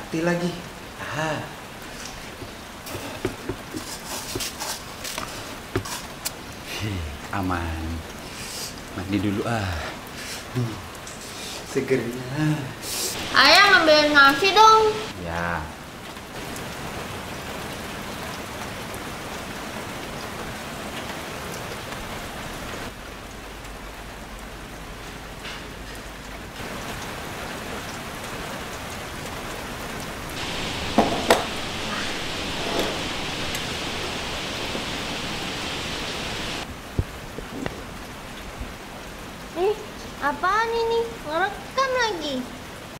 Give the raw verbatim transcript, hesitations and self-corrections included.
mati lagi. Ah. Hei, aman. Mandi dulu ah. Hmm, segernya. Ayah ngambilin nasi dong. Ya. Eh, apaan ini? Ngerekam lagi.